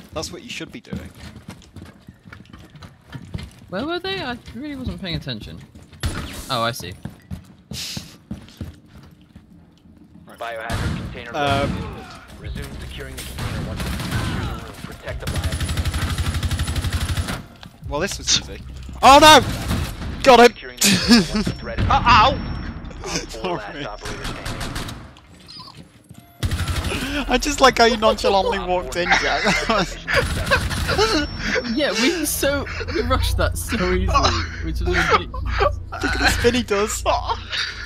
That's what you should be doing. Where were they? I really wasn't paying attention. Oh, I see. Biohazard container located. Resume securing the container once you secure the room. Protect the biohazard. Well, this was easy. Oh no! Got him! Securing the container once the threat is Ow! four last operator standing. I just like how you nonchalantly walked in, Jack. Yeah, we rushed that so easily, which was ridiculous. Look at the spin he does.